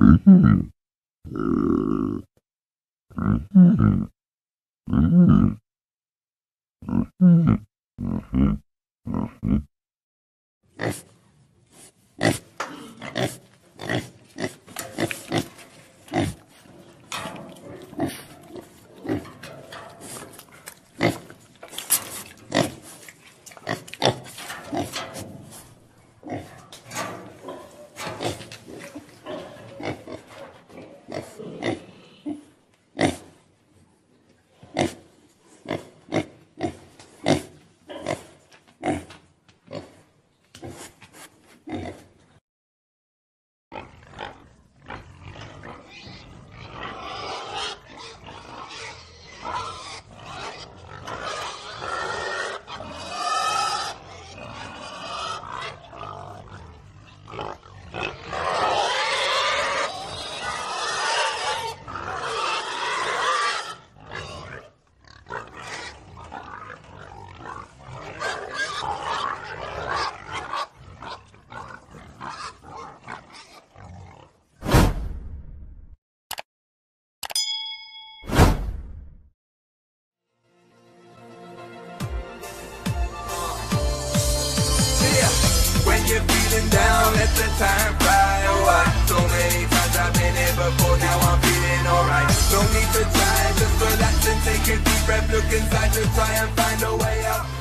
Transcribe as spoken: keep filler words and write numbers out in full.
You're feeling down, let the time fly away. So many times I've been here before, now I'm feeling alright. No need to try, just relax and take a deep breath. Look inside to try and find a way out.